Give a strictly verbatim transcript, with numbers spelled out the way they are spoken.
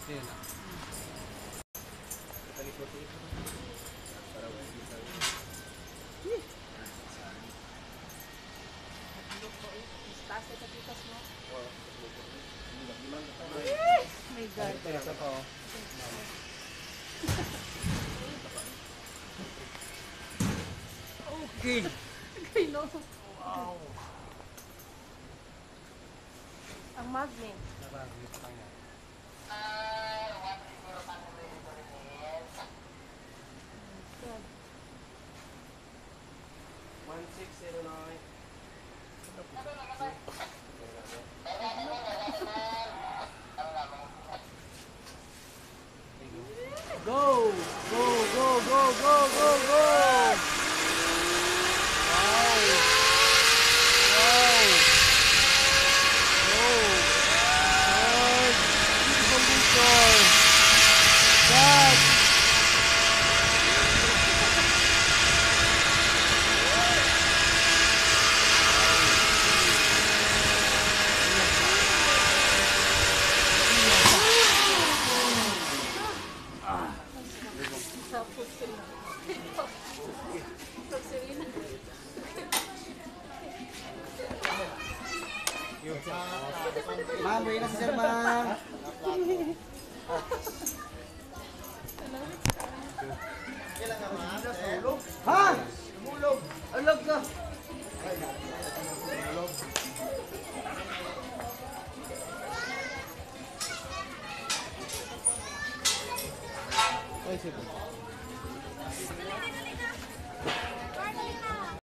Okay na. My God. Okay. I know. Wow. Ang magnet. Nabagit pa nga. one six zero nine. Go! Go, go, go, go, go, go! Wow! Wow! Go! Good! Beautiful motor! God! Ma'am, wait na si Sir, ma'am. Ha? Mulog. Alog ka. Alog. Ay, sige.